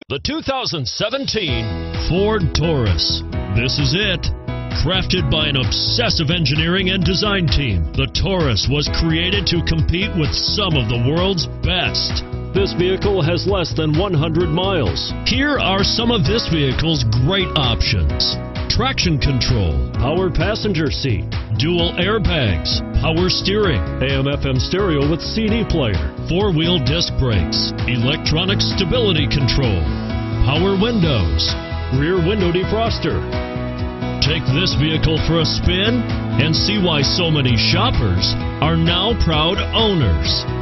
The 2017 Ford Taurus. This is it. Crafted by an obsessive engineering and design team, the Taurus was created to compete with some of the world's best. This vehicle has less than 100 miles. Here are some of this vehicle's great options: traction control, power passenger seat, dual airbags, power steering, AM/FM stereo with CD player, four-wheel disc brakes, electronic stability control, power windows, rear window defroster. Take this vehicle for a spin and see why so many shoppers are now proud owners.